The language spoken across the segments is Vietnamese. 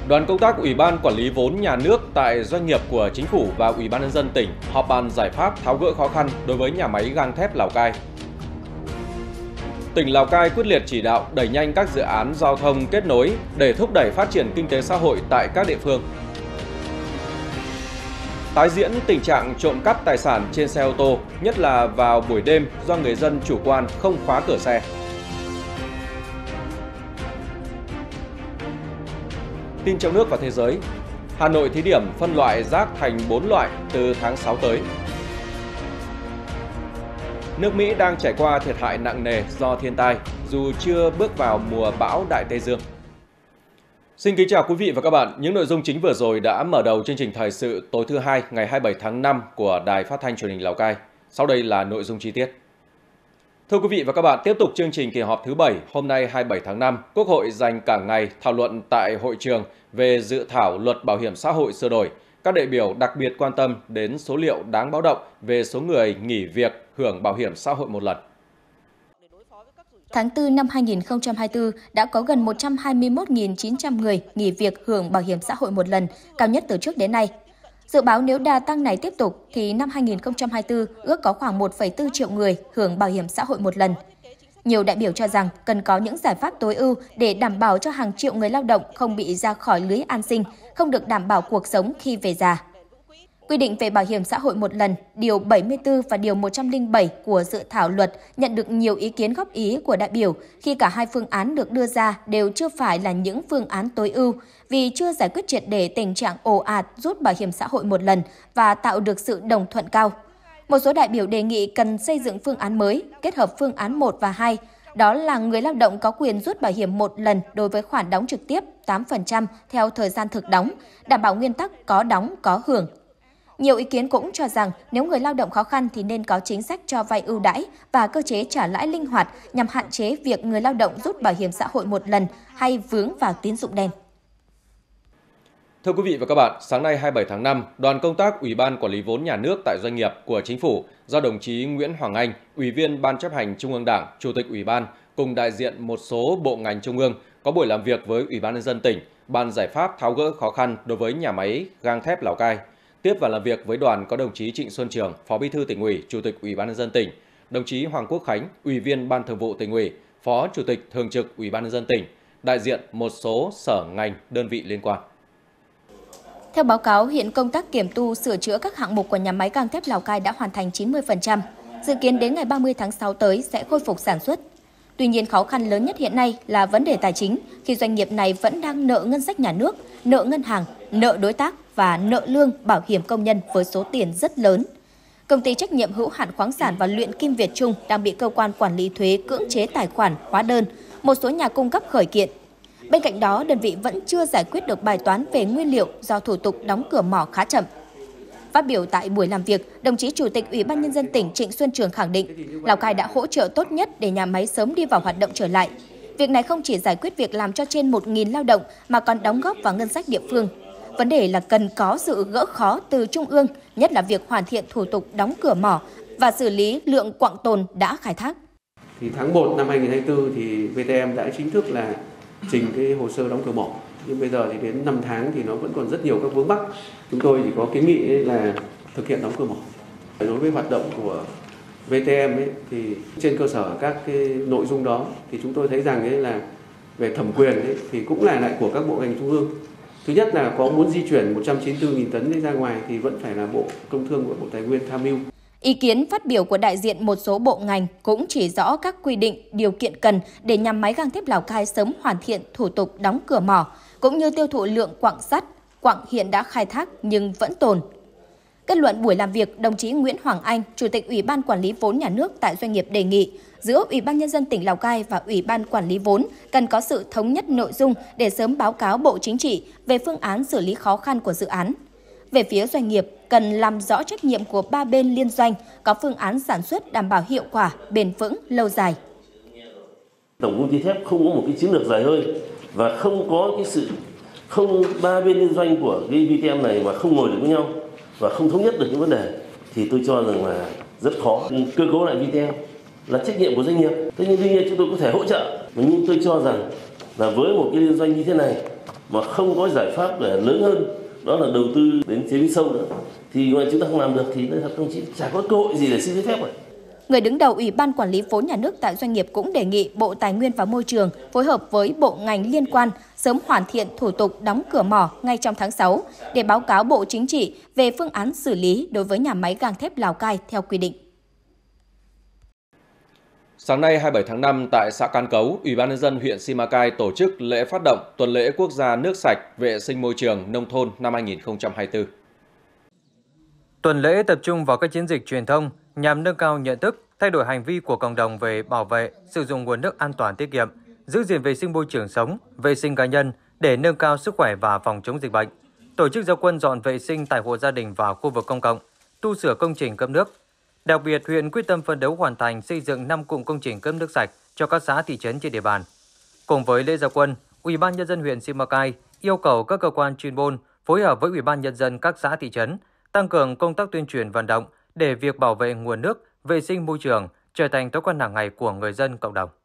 Đoàn công tác Ủy ban Quản lý vốn nhà nước tại doanh nghiệp của Chính phủ và Ủy ban nhân dân tỉnh họp bàn giải pháp tháo gỡ khó khăn đối với nhà máy gang thép Lào Cai. Tỉnh Lào Cai quyết liệt chỉ đạo đẩy nhanh các dự án giao thông kết nối để thúc đẩy phát triển kinh tế xã hội tại các địa phương. Tái diễn tình trạng trộm cắp tài sản trên xe ô tô, nhất là vào buổi đêm do người dân chủ quan không khóa cửa xe. Tin trong nước và thế giới. Hà Nội thí điểm phân loại rác thành 4 loại từ tháng 6 tới. Nước Mỹ đang trải qua thiệt hại nặng nề do thiên tai, dù chưa bước vào mùa bão Đại Tây Dương. Xin kính chào quý vị và các bạn. Những nội dung chính vừa rồi đã mở đầu chương trình thời sự tối thứ Hai ngày 27 tháng 5 của Đài Phát thanh Truyền hình Lào Cai. Sau đây là nội dung chi tiết. Thưa quý vị và các bạn, tiếp tục chương trình kỳ họp thứ 7 hôm nay 27 tháng 5, Quốc hội dành cả ngày thảo luận tại hội trường về dự thảo luật bảo hiểm xã hội sửa đổi. Các đại biểu đặc biệt quan tâm đến số liệu đáng báo động về số người nghỉ việc hưởng bảo hiểm xã hội một lần. Tháng 4 năm 2024 đã có gần 121.900 người nghỉ việc hưởng bảo hiểm xã hội một lần, cao nhất từ trước đến nay. Dự báo nếu đà tăng này tiếp tục thì năm 2024 ước có khoảng 1,4 triệu người hưởng bảo hiểm xã hội một lần. Nhiều đại biểu cho rằng cần có những giải pháp tối ưu để đảm bảo cho hàng triệu người lao động không bị ra khỏi lưới an sinh, không được đảm bảo cuộc sống khi về già. Quy định về bảo hiểm xã hội một lần, Điều 74 và Điều 107 của dự thảo luật nhận được nhiều ý kiến góp ý của đại biểu khi cả hai phương án được đưa ra đều chưa phải là những phương án tối ưu vì chưa giải quyết triệt để tình trạng ồ ạt rút bảo hiểm xã hội một lần và tạo được sự đồng thuận cao. Một số đại biểu đề nghị cần xây dựng phương án mới, kết hợp phương án 1 và 2, đó là người lao động có quyền rút bảo hiểm một lần đối với khoản đóng trực tiếp 8% theo thời gian thực đóng, đảm bảo nguyên tắc có đóng có hưởng. Nhiều ý kiến cũng cho rằng nếu người lao động khó khăn thì nên có chính sách cho vay ưu đãi và cơ chế trả lãi linh hoạt nhằm hạn chế việc người lao động rút bảo hiểm xã hội một lần hay vướng vào tín dụng đen. Thưa quý vị và các bạn, sáng nay 27 tháng 5, đoàn công tác Ủy ban Quản lý vốn nhà nước tại doanh nghiệp của Chính phủ do đồng chí Nguyễn Hoàng Anh, Ủy viên Ban chấp hành Trung ương Đảng, Chủ tịch Ủy ban cùng đại diện một số bộ ngành trung ương có buổi làm việc với Ủy ban nhân dân tỉnh, bàn giải pháp tháo gỡ khó khăn đối với nhà máy gang thép Lào Cai. Tiếp và làm việc với đoàn có đồng chí Trịnh Xuân Trường, Phó Bí thư Tỉnh ủy, Chủ tịch Ủy ban nhân dân tỉnh, đồng chí Hoàng Quốc Khánh, Ủy viên Ban Thường vụ Tỉnh ủy, Phó Chủ tịch Thường trực Ủy ban nhân dân tỉnh, đại diện một số sở ngành, đơn vị liên quan. Theo báo cáo, hiện công tác kiểm tu sửa chữa các hạng mục của nhà máy gang thép Lào Cai đã hoàn thành 90%, dự kiến đến ngày 30 tháng 6 tới sẽ khôi phục sản xuất. Tuy nhiên, khó khăn lớn nhất hiện nay là vấn đề tài chính khi doanh nghiệp này vẫn đang nợ ngân sách nhà nước, nợ ngân hàng, nợ đối tác và nợ lương bảo hiểm công nhân với số tiền rất lớn. Công ty trách nhiệm hữu hạn khoáng sản và luyện kim Việt Trung đang bị cơ quan quản lý thuế cưỡng chế tài khoản, hóa đơn, một số nhà cung cấp khởi kiện. Bên cạnh đó, đơn vị vẫn chưa giải quyết được bài toán về nguyên liệu do thủ tục đóng cửa mỏ khá chậm. Phát biểu tại buổi làm việc, đồng chí Chủ tịch Ủy ban nhân dân tỉnh Trịnh Xuân Trường khẳng định Lào Cai đã hỗ trợ tốt nhất để nhà máy sớm đi vào hoạt động trở lại. Việc này không chỉ giải quyết việc làm cho trên 1.000 lao động mà còn đóng góp vào ngân sách địa phương. Vấn đề là cần có sự gỡ khó từ Trung ương, nhất là việc hoàn thiện thủ tục đóng cửa mỏ và xử lý lượng quặng tồn đã khai thác. Thì tháng 1 năm 2024 thì VTM đã chính thức là trình cái hồ sơ đóng cửa mỏ. Nhưng bây giờ thì đến 5 tháng thì nó vẫn còn rất nhiều các vướng mắc. Chúng tôi chỉ có kiến nghị là thực hiện đóng cửa mỏ. Đối với hoạt động của VTM thì trên cơ sở các cái nội dung đó thì chúng tôi thấy rằng là về thẩm quyền thì cũng là lại của các bộ ngành trung ương. Thứ nhất là có muốn di chuyển 194.000 tấn ra ngoài thì vẫn phải là Bộ Công Thương và Bộ Tài nguyên tham mưu. Ý kiến phát biểu của đại diện một số bộ ngành cũng chỉ rõ các quy định, điều kiện cần để nhà máy gang thép Lào Cai sớm hoàn thiện thủ tục đóng cửa mỏ, cũng như tiêu thụ lượng quặng sắt, quặng hiện đã khai thác nhưng vẫn tồn. Kết luận buổi làm việc, đồng chí Nguyễn Hoàng Anh, Chủ tịch Ủy ban Quản lý vốn nhà nước tại doanh nghiệp đề nghị giữa Ủy ban nhân dân tỉnh Lào Cai và Ủy ban Quản lý vốn cần có sự thống nhất nội dung để sớm báo cáo Bộ Chính trị về phương án xử lý khó khăn của dự án. Về phía doanh nghiệp, cần làm rõ trách nhiệm của ba bên liên doanh, có phương án sản xuất đảm bảo hiệu quả, bền vững, lâu dài. Tổng công ty thép không có một cái chiến lược dài hơi và không có cái ba bên liên doanh của cái VTM này mà không ngồi được với nhau và không thống nhất được những vấn đề thì tôi cho rằng là rất khó. Cơ cấu lại VTM là trách nhiệm của doanh nghiệp. Thế nhưng tuy nhiên chúng tôi có thể hỗ trợ, nhưng tôi cho rằng là với một cái liên doanh như thế này mà không có giải pháp để lớn hơn, đó là đầu tư đến chế biến sâu nữa, thì mà chúng ta không làm được thì nói thật công chí chả có cơ hội gì để xin giấy phép rồi. Người đứng đầu Ủy ban Quản lý vốn nhà nước tại doanh nghiệp cũng đề nghị Bộ Tài nguyên và Môi trường phối hợp với bộ ngành liên quan sớm hoàn thiện thủ tục đóng cửa mỏ ngay trong tháng 6 để báo cáo Bộ Chính trị về phương án xử lý đối với nhà máy gang thép Lào Cai theo quy định. Sáng nay 27 tháng 5 tại xã Can Cấu, Ủy ban nhân dân huyện Simacai tổ chức lễ phát động tuần lễ quốc gia nước sạch, vệ sinh môi trường nông thôn năm 2024. Tuần lễ tập trung vào các chiến dịch truyền thông nhằm nâng cao nhận thức, thay đổi hành vi của cộng đồng về bảo vệ, sử dụng nguồn nước an toàn tiết kiệm, giữ gìn vệ sinh môi trường sống, vệ sinh cá nhân để nâng cao sức khỏe và phòng chống dịch bệnh. Tổ chức ra quân dọn vệ sinh tại hộ gia đình và khu vực công cộng, tu sửa công trình cấp nước. Đặc biệt, huyện quyết tâm phấn đấu hoàn thành xây dựng 5 cụm công trình cấp nước sạch cho các xã thị trấn trên địa bàn. Cùng với lễ ra quân, Ủy ban nhân dân huyện Simacai yêu cầu các cơ quan chuyên môn phối hợp với Ủy ban nhân dân các xã thị trấn tăng cường công tác tuyên truyền vận động để việc bảo vệ nguồn nước, vệ sinh môi trường trở thành thói quen hàng ngày của người dân cộng đồng.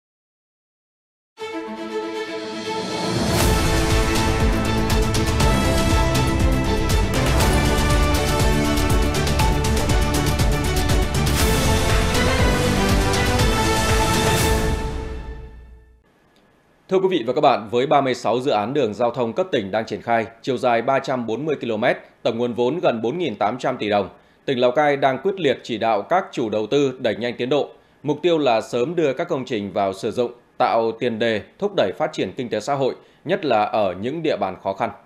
Thưa quý vị và các bạn, với 36 dự án đường giao thông cấp tỉnh đang triển khai, chiều dài 340 km, tổng nguồn vốn gần 4.800 tỷ đồng, tỉnh Lào Cai đang quyết liệt chỉ đạo các chủ đầu tư đẩy nhanh tiến độ. Mục tiêu là sớm đưa các công trình vào sử dụng, tạo tiền đề thúc đẩy phát triển kinh tế xã hội, nhất là ở những địa bàn khó khăn.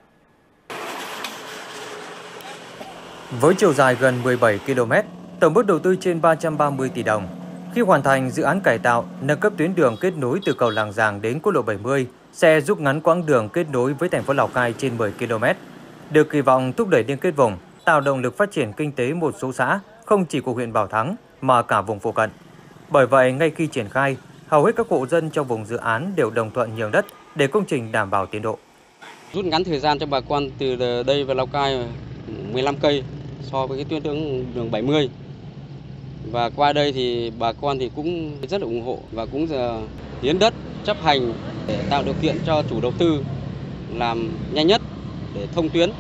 Với chiều dài gần 17 km, tổng mức đầu tư trên 330 tỷ đồng, khi hoàn thành dự án cải tạo, nâng cấp tuyến đường kết nối từ cầu Làng Giàng đến quốc lộ 70 sẽ rút ngắn quãng đường kết nối với thành phố Lào Cai trên 10 km, được kỳ vọng thúc đẩy liên kết vùng, tạo động lực phát triển kinh tế một số xã không chỉ của huyện Bảo Thắng mà cả vùng phụ cận. Bởi vậy, ngay khi triển khai, hầu hết các hộ dân trong vùng dự án đều đồng thuận nhường đất để công trình đảm bảo tiến độ. Rút ngắn thời gian cho bà con từ đây về Lào Cai 15 cây so với cái tuyến đường 70. Và qua đây thì bà con thì cũng rất là ủng hộ và cũng hiến đất chấp hành để tạo điều kiện cho chủ đầu tư làm nhanh nhất để thông tuyến.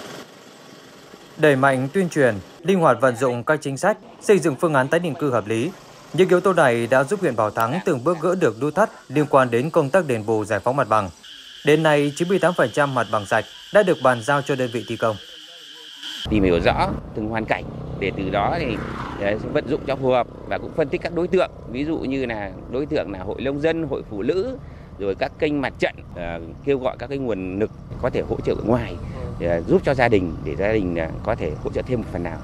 Đẩy mạnh tuyên truyền, linh hoạt vận dụng các chính sách, xây dựng phương án tái định cư hợp lý. Những yếu tố này đã giúp huyện Bảo Thắng từng bước gỡ được nút thắt liên quan đến công tác đền bù giải phóng mặt bằng. Đến nay, 98% mặt bằng sạch đã được bàn giao cho đơn vị thi công. Tìm hiểu rõ từng hoàn cảnh để từ đó thì vận dụng cho phù hợp và cũng phân tích các đối tượng, ví dụ như là đối tượng là hội nông dân, hội phụ nữ, rồi các kênh mặt trận, kêu gọi các cái nguồn lực có thể hỗ trợ ngoài để giúp cho gia đình để gia đình có thể hỗ trợ thêm một phần nào.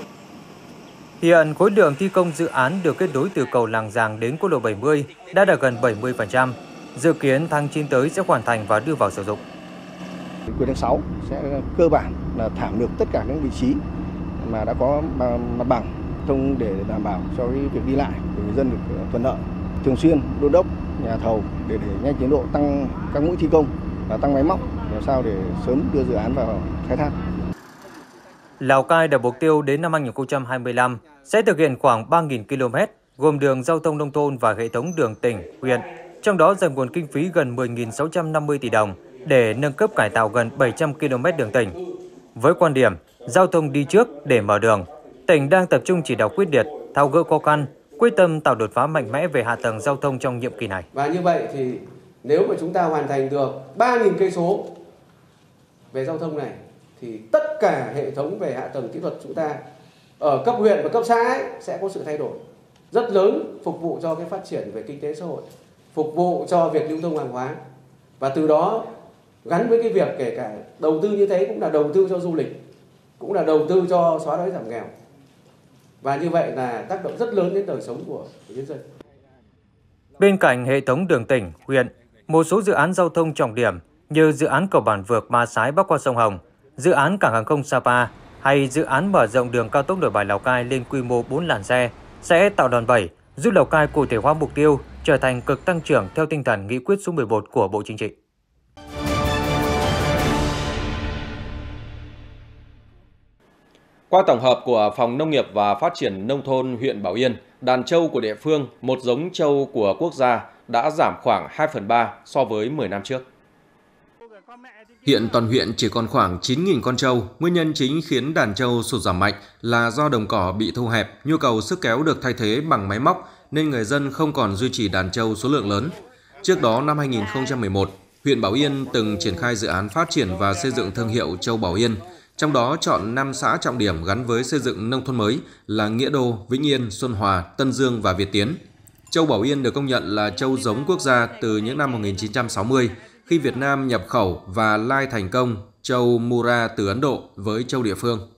Hiện khối lượng thi công dự án được kết nối từ cầu Làng Giàng đến quốc lộ 70 đã đạt gần 70%. Dự kiến tháng 9 tới sẽ hoàn thành và đưa vào sử dụng. Cuối tháng 6 sẽ cơ bản là thảm được tất cả những vị trí mà đã có mặt bằng thông để đảm bảo cho cái việc đi lại của người dân được thuận lợi. Thường xuyên đôn đốc nhà thầu để nhanh tiến độ, tăng các mũi thi công và tăng máy móc làm sao để sớm đưa dự án vào khai thác. Lào Cai đặt mục tiêu đến năm 2025 sẽ thực hiện khoảng 3.000 km gồm đường giao thông nông thôn và hệ thống đường tỉnh, huyện, trong đó dành nguồn kinh phí gần 10.650 tỷ đồng để nâng cấp cải tạo gần 700 km đường tỉnh. Với quan điểm giao thông đi trước để mở đường, tỉnh đang tập trung chỉ đạo quyết liệt, tháo gỡ khó khăn, quyết tâm tạo đột phá mạnh mẽ về hạ tầng giao thông trong nhiệm kỳ này. Và như vậy thì nếu mà chúng ta hoàn thành được 3.000 cây số về giao thông này thì tất cả hệ thống về hạ tầng kỹ thuật chúng ta ở cấp huyện và cấp xã ấy, sẽ có sự thay đổi rất lớn, phục vụ cho cái phát triển về kinh tế xã hội, phục vụ cho việc lưu thông hàng hóa, và từ đó gắn với cái việc kể cả đầu tư như thế cũng là đầu tư cho du lịch, cũng là đầu tư cho xóa đói giảm nghèo, và như vậy là tác động rất lớn đến đời sống của nhân dân. Bên cạnh hệ thống đường tỉnh, huyện, một số dự án giao thông trọng điểm như dự án cầu Bản Vược Ma Sái bắc qua sông Hồng, dự án cảng hàng không Sapa hay dự án mở rộng đường cao tốc Nội Bài Lào Cai lên quy mô 4 làn xe sẽ tạo đòn bẩy giúp Lào Cai cụ thể hóa mục tiêu trở thành cực tăng trưởng theo tinh thần nghị quyết số 11 của Bộ Chính trị. Qua tổng hợp của Phòng Nông nghiệp và Phát triển Nông thôn huyện Bảo Yên, đàn trâu của địa phương, một giống trâu của quốc gia đã giảm khoảng 2/3 so với 10 năm trước. Hiện toàn huyện chỉ còn khoảng 9.000 con trâu. Nguyên nhân chính khiến đàn trâu sụt giảm mạnh là do đồng cỏ bị thu hẹp, nhu cầu sức kéo được thay thế bằng máy móc nên người dân không còn duy trì đàn trâu số lượng lớn. Trước đó năm 2011, huyện Bảo Yên từng triển khai dự án phát triển và xây dựng thương hiệu trâu Bảo Yên, trong đó chọn 5 xã trọng điểm gắn với xây dựng nông thôn mới là Nghĩa Đô, Vĩnh Yên, Xuân Hòa, Tân Dương và Việt Tiến. Trâu Bảo Yên được công nhận là trâu giống quốc gia từ những năm 1960, khi Việt Nam nhập khẩu và lai thành công trâu Mura từ Ấn Độ với trâu địa phương.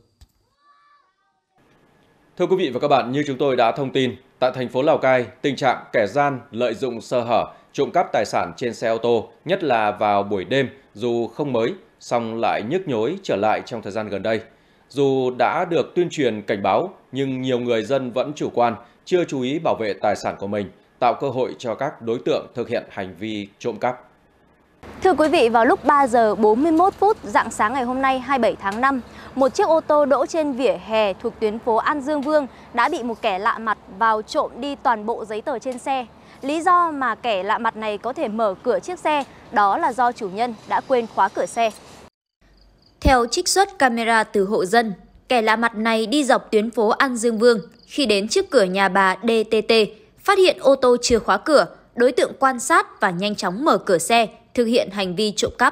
Thưa quý vị và các bạn, như chúng tôi đã thông tin, tại thành phố Lào Cai, tình trạng kẻ gian lợi dụng sơ hở, trộm cắp tài sản trên xe ô tô, nhất là vào buổi đêm, dù không mới, song lại nhức nhối trở lại trong thời gian gần đây. Dù đã được tuyên truyền cảnh báo, nhưng nhiều người dân vẫn chủ quan, chưa chú ý bảo vệ tài sản của mình, tạo cơ hội cho các đối tượng thực hiện hành vi trộm cắp. Thưa quý vị, vào lúc 3 giờ 41 phút rạng sáng ngày hôm nay 27 tháng 5, một chiếc ô tô đỗ trên vỉa hè thuộc tuyến phố An Dương Vương đã bị một kẻ lạ mặt vào trộm đi toàn bộ giấy tờ trên xe. Lý do mà kẻ lạ mặt này có thể mở cửa chiếc xe đó là do chủ nhân đã quên khóa cửa xe. Theo trích xuất camera từ hộ dân, kẻ lạ mặt này đi dọc tuyến phố An Dương Vương. Khi đến trước cửa nhà bà DTT, phát hiện ô tô chưa khóa cửa, đối tượng quan sát và nhanh chóng mở cửa xe, thực hiện hành vi trộm cắp.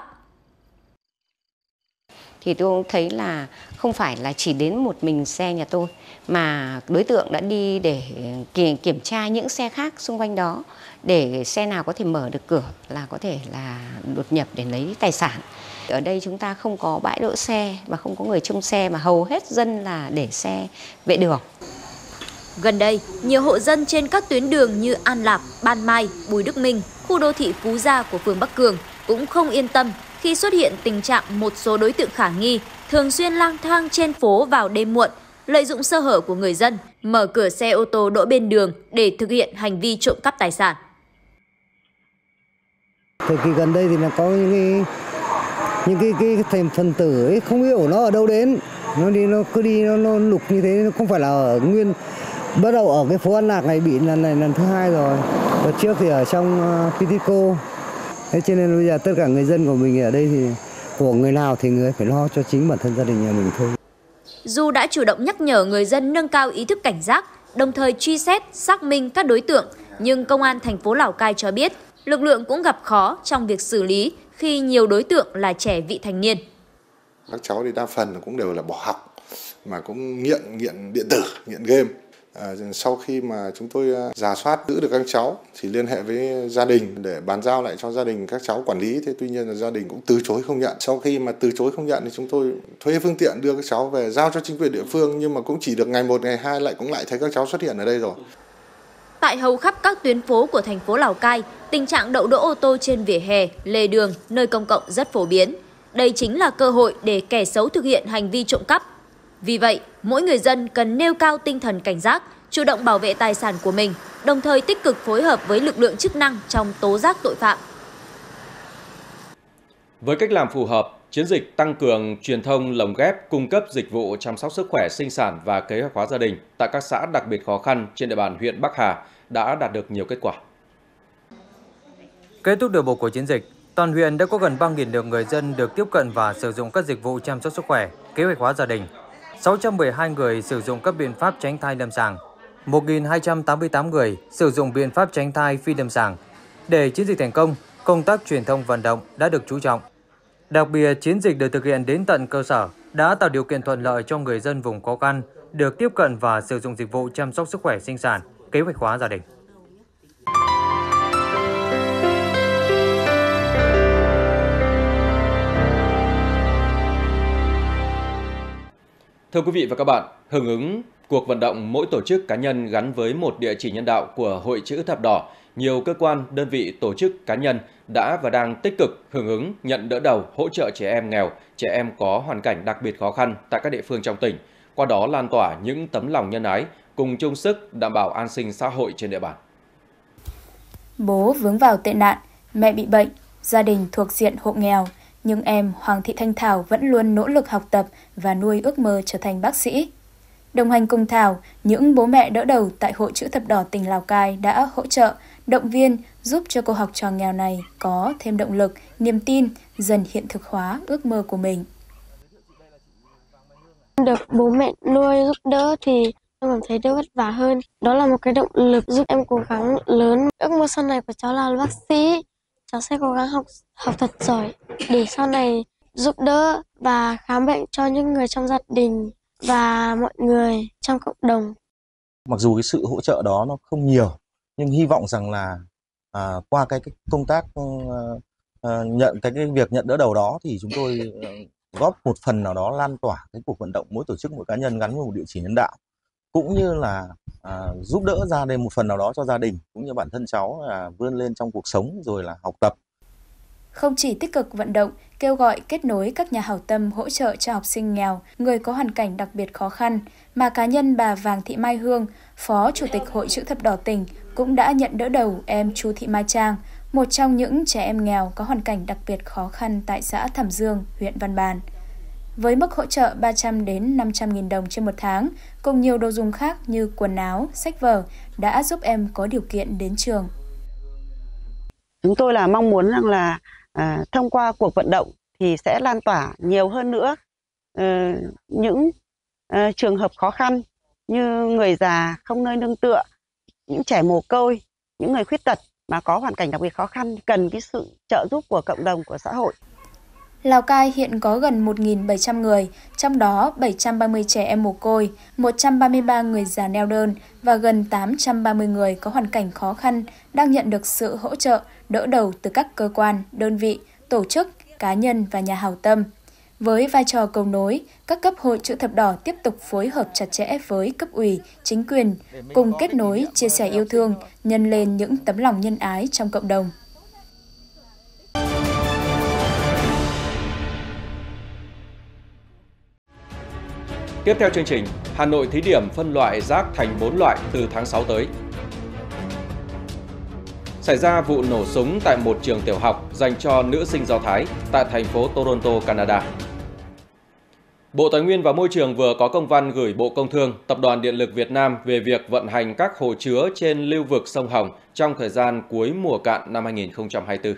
Thì tôi thấy là không phải là chỉ đến một mình xe nhà tôi, mà đối tượng đã đi để kiểm tra những xe khác xung quanh đó, để xe nào có thể mở được cửa là có thể là đột nhập để lấy tài sản. Ở đây chúng ta không có bãi đỗ xe và không có người trông xe, mà hầu hết dân là để xe vệ đường. Gần đây, nhiều hộ dân trên các tuyến đường như An Lạc, Ban Mai, Bùi Đức Minh, khu đô thị Phú Gia của phường Bắc Cường cũng không yên tâm khi xuất hiện tình trạng một số đối tượng khả nghi thường xuyên lang thang trên phố vào đêm muộn, lợi dụng sơ hở của người dân, mở cửa xe ô tô đỗ bên đường để thực hiện hành vi trộm cắp tài sản. Thời kỳ gần đây thì là có những cái thành phần tử ấy, không hiểu nó ở đâu đến, nó cứ đi nó lục như thế, nó không phải là ở nguyên. Bắt đầu ở cái phố An Lạc này bị lần thứ 2 rồi. Đợt trước thì ở trong Pitico. Thế cho nên bây giờ tất cả người dân của mình ở đây thì của người nào thì người phải lo cho chính bản thân gia đình nhà mình thôi. Dù đã chủ động nhắc nhở người dân nâng cao ý thức cảnh giác, đồng thời truy xét, xác minh các đối tượng, nhưng Công an thành phố Lào Cai cho biết lực lượng cũng gặp khó trong việc xử lý khi nhiều đối tượng là trẻ vị thành niên. Các cháu thì đa phần cũng đều là bỏ học, mà cũng nghiện điện tử, nghiện game. Sau khi mà chúng tôi rà soát giữ được các cháu thì liên hệ với gia đình để bàn giao lại cho gia đình các cháu quản lý. Thế tuy nhiên là gia đình cũng từ chối không nhận. Sau khi mà từ chối không nhận thì chúng tôi thuê phương tiện đưa các cháu về giao cho chính quyền địa phương, nhưng mà cũng chỉ được ngày 1, ngày 2 lại thấy các cháu xuất hiện ở đây rồi. Tại hầu khắp các tuyến phố của thành phố Lào Cai, tình trạng đậu đỗ ô tô trên vỉa hè, lề đường, nơi công cộng rất phổ biến. Đây chính là cơ hội để kẻ xấu thực hiện hành vi trộm cắp. Vì vậy, mỗi người dân cần nêu cao tinh thần cảnh giác, chủ động bảo vệ tài sản của mình, đồng thời tích cực phối hợp với lực lượng chức năng trong tố giác tội phạm. Với cách làm phù hợp, chiến dịch tăng cường truyền thông lồng ghép cung cấp dịch vụ chăm sóc sức khỏe sinh sản và kế hoạch hóa gia đình tại các xã đặc biệt khó khăn trên địa bàn huyện Bắc Hà đã đạt được nhiều kết quả. Kết thúc đợt một của chiến dịch, toàn huyện đã có gần 3.000 lượt người dân được tiếp cận và sử dụng các dịch vụ chăm sóc sức khỏe, kế hoạch hóa gia đình. 612 người sử dụng các biện pháp tránh thai lâm sàng, 1.288 người sử dụng biện pháp tránh thai phi lâm sàng. Để chiến dịch thành công, công tác truyền thông vận động đã được chú trọng. Đặc biệt, chiến dịch được thực hiện đến tận cơ sở đã tạo điều kiện thuận lợi cho người dân vùng khó khăn được tiếp cận và sử dụng dịch vụ chăm sóc sức khỏe sinh sản, kế hoạch hóa gia đình. Thưa quý vị và các bạn, hưởng ứng cuộc vận động mỗi tổ chức cá nhân gắn với một địa chỉ nhân đạo của Hội Chữ Thập Đỏ, nhiều cơ quan, đơn vị, tổ chức, cá nhân đã và đang tích cực hưởng ứng, nhận đỡ đầu, hỗ trợ trẻ em nghèo, trẻ em có hoàn cảnh đặc biệt khó khăn tại các địa phương trong tỉnh, qua đó lan tỏa những tấm lòng nhân ái, cùng chung sức đảm bảo an sinh xã hội trên địa bàn. Bố vướng vào tệ nạn, mẹ bị bệnh, gia đình thuộc diện hộ nghèo, nhưng em Hoàng Thị Thanh Thảo vẫn luôn nỗ lực học tập và nuôi ước mơ trở thành bác sĩ. Đồng hành cùng Thảo, những bố mẹ đỡ đầu tại Hội Chữ Thập Đỏ tỉnh Lào Cai đã hỗ trợ động viên giúp cho cô học trò nghèo này có thêm động lực, niềm tin, dần hiện thực hóa ước mơ của mình. Được bố mẹ nuôi giúp đỡ thì em cảm thấy đỡ vất vả hơn. Đó là một cái động lực giúp em cố gắng lớn. Ước mơ sau này của cháu là bác sĩ. Cháu sẽ cố gắng học thật giỏi để sau này giúp đỡ và khám bệnh cho những người trong gia đình và mọi người trong cộng đồng. Mặc dù cái sự hỗ trợ đó nó không nhiều, nhưng hy vọng rằng là qua cái công tác nhận cái việc nhận đỡ đầu đó thì chúng tôi góp một phần nào đó lan tỏa cái cuộc vận động mỗi tổ chức mỗi cá nhân gắn với một địa chỉ nhân đạo, cũng như là giúp đỡ ra đây một phần nào đó cho gia đình cũng như bản thân cháu là vươn lên trong cuộc sống rồi là học tập. Không chỉ tích cực vận động, kêu gọi kết nối các nhà hảo tâm hỗ trợ cho học sinh nghèo, người có hoàn cảnh đặc biệt khó khăn, mà cá nhân bà Vàng Thị Mai Hương, Phó Chủ tịch Hội Chữ Thập Đỏ tỉnh, cũng đã nhận đỡ đầu em Chu Thị Mai Trang, một trong những trẻ em nghèo có hoàn cảnh đặc biệt khó khăn tại xã Thẩm Dương, huyện Văn Bàn. Với mức hỗ trợ 300 đến 500.000 đồng trên một tháng, cùng nhiều đồ dùng khác như quần áo, sách vở, đã giúp em có điều kiện đến trường. Chúng tôi là mong muốn rằng là thông qua cuộc vận động thì sẽ lan tỏa nhiều hơn nữa những trường hợp khó khăn như người già không nơi nương tựa, những trẻ mồ côi, những người khuyết tật mà có hoàn cảnh đặc biệt khó khăn cần cái sự trợ giúp của cộng đồng, của xã hội. Lào Cai hiện có gần 1.700 người, trong đó 730 trẻ em mồ côi, 133 người già neo đơn và gần 830 người có hoàn cảnh khó khăn đang nhận được sự hỗ trợ, đỡ đầu từ các cơ quan, đơn vị, tổ chức, cá nhân và nhà hảo tâm. Với vai trò cầu nối, các cấp Hội Chữ Thập Đỏ tiếp tục phối hợp chặt chẽ với cấp ủy, chính quyền, cùng kết nối, chia sẻ yêu thương, nhân lên những tấm lòng nhân ái trong cộng đồng. Tiếp theo chương trình, Hà Nội thí điểm phân loại rác thành 4 loại từ tháng 6 tới. Xảy ra vụ nổ súng tại một trường tiểu học dành cho nữ sinh Do Thái tại thành phố Toronto, Canada. Bộ Tài nguyên và Môi trường vừa có công văn gửi Bộ Công Thương, Tập đoàn Điện lực Việt Nam về việc vận hành các hồ chứa trên lưu vực sông Hồng trong thời gian cuối mùa cạn năm 2024.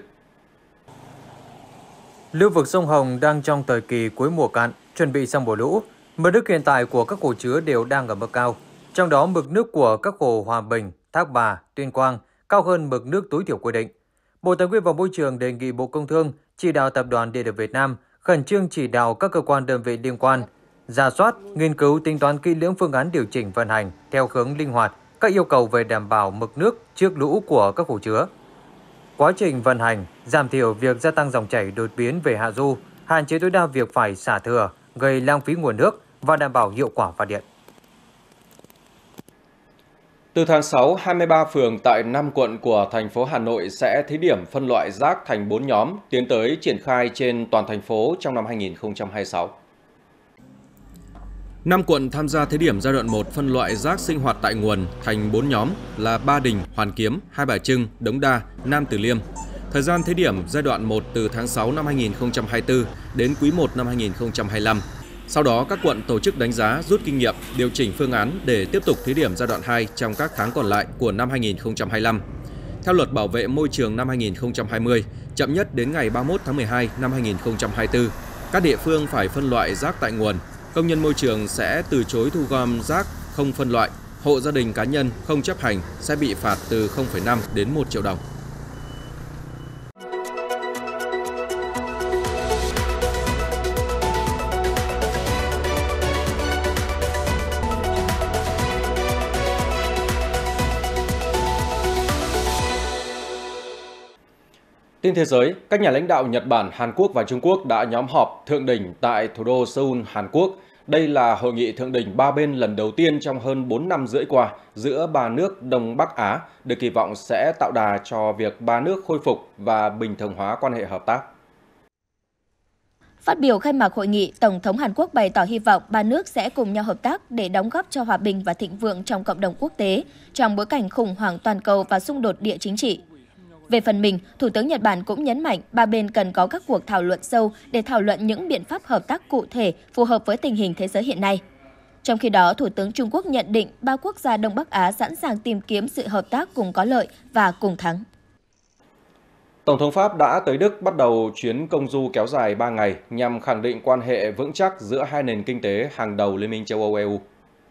Lưu vực sông Hồng đang trong thời kỳ cuối mùa cạn, chuẩn bị xong mùa lũ. Mực nước hiện tại của các hồ chứa đều đang ở mức cao. Trong đó, mực nước của các hồ Hòa Bình, Thác Bà, Tuyên Quang cao hơn mực nước tối thiểu quy định. Bộ Tài nguyên và Môi trường đề nghị Bộ Công Thương chỉ đạo Tập đoàn Điện lực Việt Nam khẩn trương chỉ đạo các cơ quan đơn vị liên quan rà soát, nghiên cứu tính toán kỹ lưỡng phương án điều chỉnh vận hành theo hướng linh hoạt các yêu cầu về đảm bảo mực nước trước lũ của các hồ chứa. Quá trình vận hành giảm thiểu việc gia tăng dòng chảy đột biến về hạ du, hạn chế tối đa việc phải xả thừa, gây lãng phí nguồn nước và đảm bảo hiệu quả phát điện. Từ tháng 6, 23 phường tại 5 quận của thành phố Hà Nội sẽ thí điểm phân loại rác thành 4 nhóm, tiến tới triển khai trên toàn thành phố trong năm 2026. 5 quận tham gia thí điểm giai đoạn 1 phân loại rác sinh hoạt tại nguồn thành 4 nhóm là Ba Đình, Hoàn Kiếm, Hai Bà Trưng, Đống Đa, Nam Từ Liêm. Thời gian thí điểm giai đoạn 1 từ tháng 6 năm 2024 đến quý 1 năm 2025. Sau đó, các quận tổ chức đánh giá, rút kinh nghiệm, điều chỉnh phương án để tiếp tục thí điểm giai đoạn 2 trong các tháng còn lại của năm 2025. Theo Luật Bảo vệ Môi trường năm 2020, chậm nhất đến ngày 31 tháng 12 năm 2024, các địa phương phải phân loại rác tại nguồn. Công nhân môi trường sẽ từ chối thu gom rác không phân loại. Hộ gia đình cá nhân không chấp hành sẽ bị phạt từ 0,5 đến 1 triệu đồng. Tin thế giới, các nhà lãnh đạo Nhật Bản, Hàn Quốc và Trung Quốc đã nhóm họp thượng đỉnh tại thủ đô Seoul, Hàn Quốc. Đây là hội nghị thượng đỉnh ba bên lần đầu tiên trong hơn 4 năm rưỡi qua giữa ba nước Đông Bắc Á, được kỳ vọng sẽ tạo đà cho việc ba nước khôi phục và bình thường hóa quan hệ hợp tác. Phát biểu khai mạc hội nghị, Tổng thống Hàn Quốc bày tỏ hy vọng ba nước sẽ cùng nhau hợp tác để đóng góp cho hòa bình và thịnh vượng trong cộng đồng quốc tế, trong bối cảnh khủng hoảng toàn cầu và xung đột địa chính trị. Về phần mình, Thủ tướng Nhật Bản cũng nhấn mạnh ba bên cần có các cuộc thảo luận sâu để thảo luận những biện pháp hợp tác cụ thể phù hợp với tình hình thế giới hiện nay. Trong khi đó, Thủ tướng Trung Quốc nhận định 3 quốc gia Đông Bắc Á sẵn sàng tìm kiếm sự hợp tác cùng có lợi và cùng thắng. Tổng thống Pháp đã tới Đức bắt đầu chuyến công du kéo dài 3 ngày nhằm khẳng định quan hệ vững chắc giữa hai nền kinh tế hàng đầu Liên minh châu Âu EU.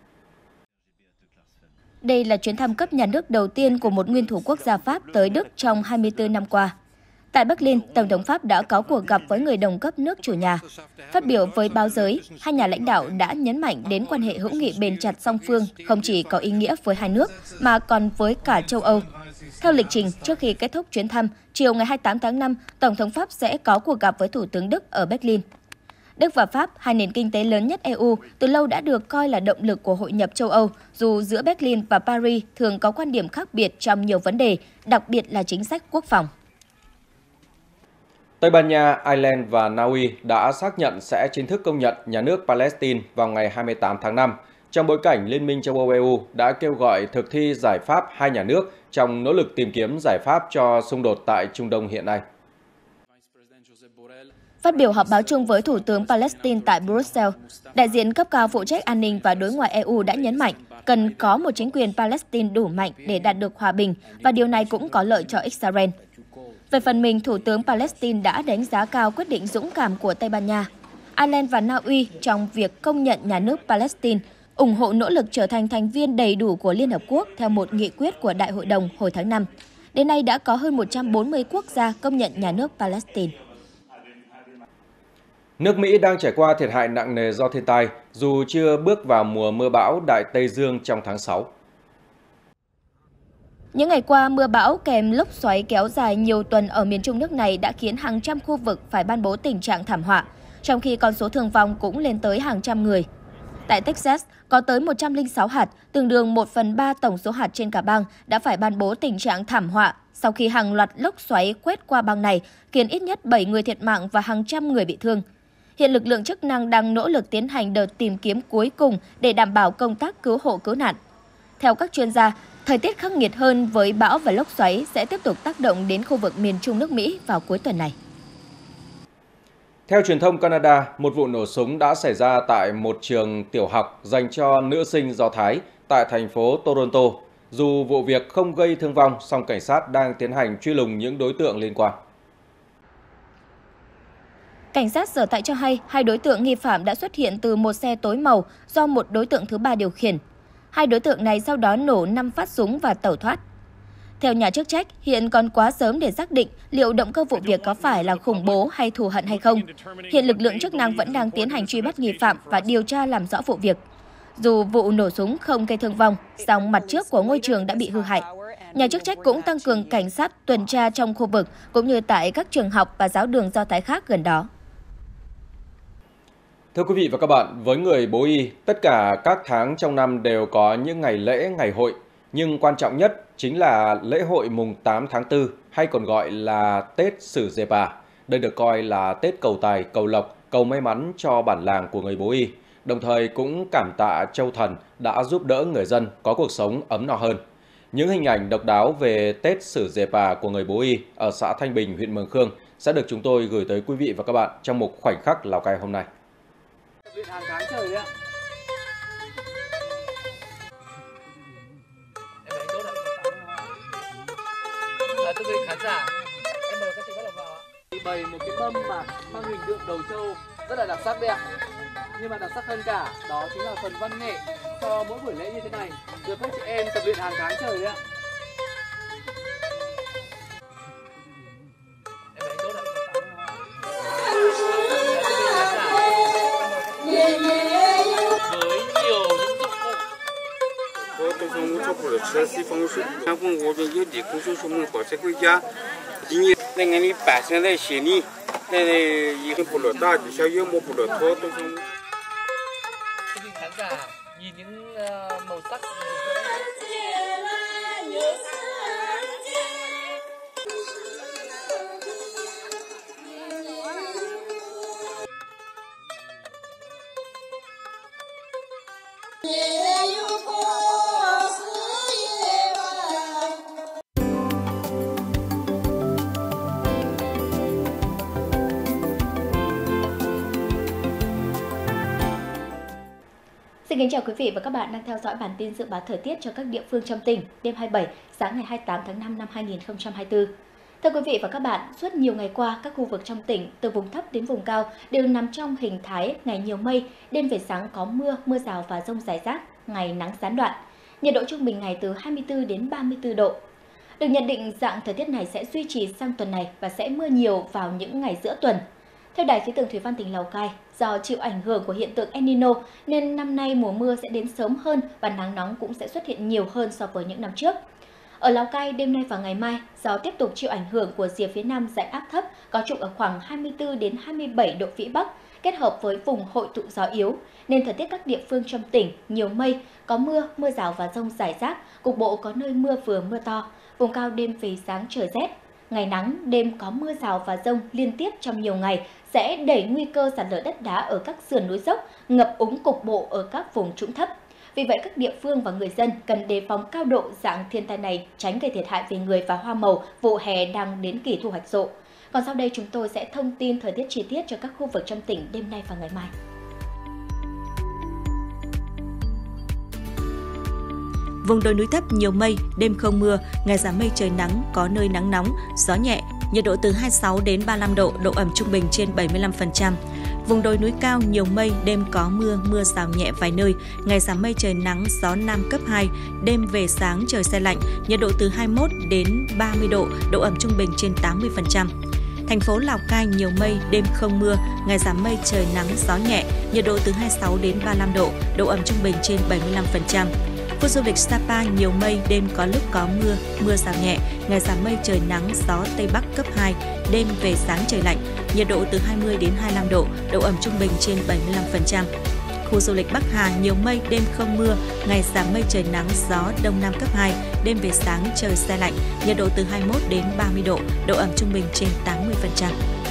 Đây là chuyến thăm cấp nhà nước đầu tiên của một nguyên thủ quốc gia Pháp tới Đức trong 24 năm qua. Tại Berlin, Tổng thống Pháp đã có cuộc gặp với người đồng cấp nước chủ nhà. Phát biểu với báo giới, hai nhà lãnh đạo đã nhấn mạnh đến quan hệ hữu nghị bền chặt song phương không chỉ có ý nghĩa với hai nước, mà còn với cả châu Âu. Theo lịch trình, trước khi kết thúc chuyến thăm, chiều ngày 28 tháng 5, Tổng thống Pháp sẽ có cuộc gặp với Thủ tướng Đức ở Berlin. Đức và Pháp, hai nền kinh tế lớn nhất EU, từ lâu đã được coi là động lực của hội nhập châu Âu, dù giữa Berlin và Paris thường có quan điểm khác biệt trong nhiều vấn đề, đặc biệt là chính sách quốc phòng. Tây Ban Nha, Ireland và Na Uy đã xác nhận sẽ chính thức công nhận nhà nước Palestine vào ngày 28 tháng 5, trong bối cảnh Liên minh châu Âu EU đã kêu gọi thực thi giải pháp hai nhà nước trong nỗ lực tìm kiếm giải pháp cho xung đột tại Trung Đông hiện nay. Phát biểu họp báo chung với Thủ tướng Palestine tại Brussels, đại diện cấp cao phụ trách an ninh và đối ngoại EU đã nhấn mạnh cần có một chính quyền Palestine đủ mạnh để đạt được hòa bình và điều này cũng có lợi cho Israel. Về phần mình, Thủ tướng Palestine đã đánh giá cao quyết định dũng cảm của Tây Ban Nha, Ireland và Na Uy trong việc công nhận nhà nước Palestine, ủng hộ nỗ lực trở thành thành viên đầy đủ của Liên Hợp Quốc theo một nghị quyết của Đại hội đồng hồi tháng 5. Đến nay đã có hơn 140 quốc gia công nhận nhà nước Palestine. Nước Mỹ đang trải qua thiệt hại nặng nề do thiên tai, dù chưa bước vào mùa mưa bão Đại Tây Dương trong tháng 6. Những ngày qua, mưa bão kèm lốc xoáy kéo dài nhiều tuần ở miền Trung nước này đã khiến hàng trăm khu vực phải ban bố tình trạng thảm họa, trong khi con số thương vong cũng lên tới hàng trăm người. Tại Texas, có tới 106 hạt, tương đương 1/3 tổng số hạt trên cả bang, đã phải ban bố tình trạng thảm họa sau khi hàng loạt lốc xoáy quét qua bang này, khiến ít nhất 7 người thiệt mạng và hàng trăm người bị thương. Hiện lực lượng chức năng đang nỗ lực tiến hành đợt tìm kiếm cuối cùng để đảm bảo công tác cứu hộ cứu nạn. Theo các chuyên gia, thời tiết khắc nghiệt hơn với bão và lốc xoáy sẽ tiếp tục tác động đến khu vực miền Trung nước Mỹ vào cuối tuần này. Theo truyền thông Canada, một vụ nổ súng đã xảy ra tại một trường tiểu học dành cho nữ sinh Do Thái tại thành phố Toronto. Dù vụ việc không gây thương vong, song cảnh sát đang tiến hành truy lùng những đối tượng liên quan. Cảnh sát sở tại cho hay hai đối tượng nghi phạm đã xuất hiện từ một xe tối màu do một đối tượng thứ ba điều khiển. Hai đối tượng này sau đó nổ 5 phát súng và tẩu thoát. Theo nhà chức trách, hiện còn quá sớm để xác định liệu động cơ vụ việc có phải là khủng bố hay thù hận hay không. Hiện lực lượng chức năng vẫn đang tiến hành truy bắt nghi phạm và điều tra làm rõ vụ việc. Dù vụ nổ súng không gây thương vong, song mặt trước của ngôi trường đã bị hư hại. Nhà chức trách cũng tăng cường cảnh sát tuần tra trong khu vực cũng như tại các trường học và giáo đường Do Thái khác gần đó. Thưa quý vị và các bạn, với người Bố Y, tất cả các tháng trong năm đều có những ngày lễ, ngày hội. Nhưng quan trọng nhất chính là lễ hội mùng 8 tháng 4 hay còn gọi là Tết Sử Dê Bà. Đây được coi là Tết cầu tài, cầu lộc, cầu may mắn cho bản làng của người Bố Y. Đồng thời cũng cảm tạ Châu Thần đã giúp đỡ người dân có cuộc sống ấm no hơn. Những hình ảnh độc đáo về Tết Sử Dê Bà của người Bố Y ở xã Thanh Bình, huyện Mường Khương sẽ được chúng tôi gửi tới quý vị và các bạn trong mục Khoảnh khắc Lào Cai hôm nay. Hàng tháng trời đấy ạ. Thưa quý vị khán giả, em mời các chị bắt đầu vào ạ. Bày một cái mâm mà mang hình tượng đầu trâu rất là đặc sắc đấy ạ. Nhưng mà đặc sắc hơn cả đó chính là phần văn nghệ cho mỗi buổi lễ như thế này được các chị em tập luyện hàng tháng trời đấy ạ. Khán giả nhìn những màu sắc Xin kính chào quý vị và các bạn đang theo dõi bản tin dự báo thời tiết cho các địa phương trong tỉnh đêm 27, sáng ngày 28 tháng 5 năm 2024. Thưa quý vị và các bạn, suốt nhiều ngày qua, các khu vực trong tỉnh, từ vùng thấp đến vùng cao, đều nằm trong hình thái ngày nhiều mây, đêm về sáng có mưa, mưa rào và dông rải rác, ngày nắng gián đoạn. Nhiệt độ trung bình ngày từ 24 đến 34 độ. Được nhận định dạng thời tiết này sẽ duy trì sang tuần này và sẽ mưa nhiều vào những ngày giữa tuần. Theo Đài khí tượng thủy văn tỉnh Lào Cai, do chịu ảnh hưởng của hiện tượng El Nino nên năm nay mùa mưa sẽ đến sớm hơn và nắng nóng cũng sẽ xuất hiện nhiều hơn so với những năm trước. Ở Lào Cai, đêm nay và ngày mai, do tiếp tục chịu ảnh hưởng của rìa phía nam dãy áp thấp có trục ở khoảng 24 đến 27 độ vĩ Bắc, kết hợp với vùng hội tụ gió yếu, nên thời tiết các địa phương trong tỉnh nhiều mây, có mưa, mưa rào và dông rải rác, cục bộ có nơi mưa vừa mưa to, vùng cao đêm về sáng trời rét. Ngày nắng, đêm có mưa rào và dông liên tiếp trong nhiều ngày sẽ đẩy nguy cơ sạt lở đất đá ở các sườn núi dốc, ngập úng cục bộ ở các vùng trũng thấp. Vì vậy, các địa phương và người dân cần đề phòng cao độ dạng thiên tai này, tránh gây thiệt hại về người và hoa màu vụ hè đang đến kỳ thu hoạch rộ. Còn sau đây chúng tôi sẽ thông tin thời tiết chi tiết cho các khu vực trong tỉnh đêm nay và ngày mai. Vùng đồi núi thấp nhiều mây, đêm không mưa, ngày giảm mây trời nắng, có nơi nắng nóng, gió nhẹ, nhiệt độ từ 26 đến 35 độ, độ ẩm trung bình trên 75%. Vùng đồi núi cao nhiều mây, đêm có mưa, mưa rào nhẹ vài nơi, ngày giảm mây trời nắng, gió nam cấp 2, đêm về sáng trời se lạnh, nhiệt độ từ 21 đến 30 độ, độ ẩm trung bình trên 80%. Thành phố Lào Cai nhiều mây, đêm không mưa, ngày giảm mây trời nắng, gió nhẹ, nhiệt độ từ 26 đến 35 độ, độ ẩm trung bình trên 75%. Khu du lịch Sapa nhiều mây, đêm có lúc có mưa, mưa rào nhẹ, ngày giảm mây trời nắng, gió Tây Bắc cấp 2, đêm về sáng trời lạnh, nhiệt độ từ 20 đến 25 độ, độ ẩm trung bình trên 75%. Khu du lịch Bắc Hà nhiều mây, đêm không mưa, ngày giảm mây trời nắng, gió Đông Nam cấp 2, đêm về sáng trời se lạnh, nhiệt độ từ 21 đến 30 độ, độ ẩm trung bình trên 80%.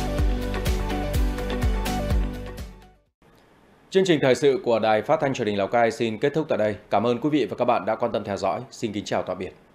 Chương trình thời sự của Đài Phát thanh Truyền hình Lào Cai xin kết thúc tại đây. Cảm ơn quý vị và các bạn đã quan tâm theo dõi. Xin kính chào tạm biệt.